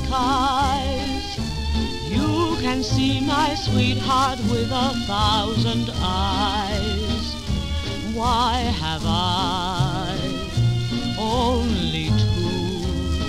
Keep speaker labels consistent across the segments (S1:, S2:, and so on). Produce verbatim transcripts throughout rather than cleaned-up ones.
S1: skies. You can see my sweetheart with a thousand eyes. Why have I only two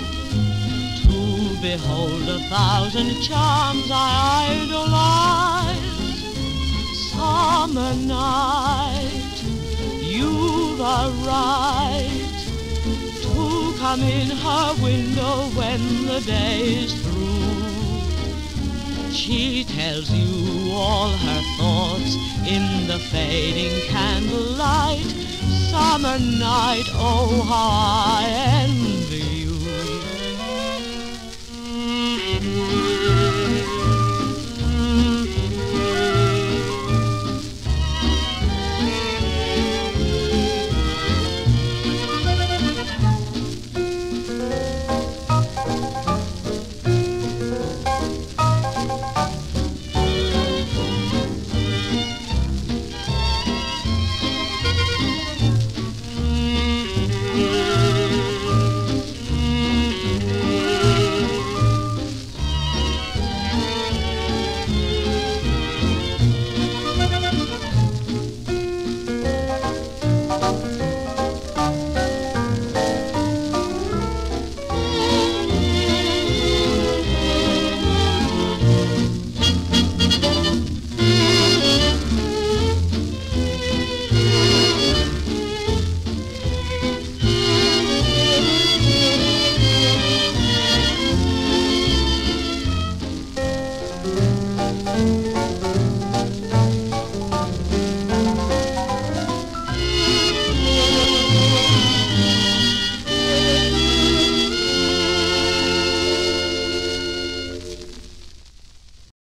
S1: to behold a thousand charms I idolize? Summer night, you've a right to come in her window when the day's through. She tells you all her thoughts in the fading candlelight. Summer night, oh how I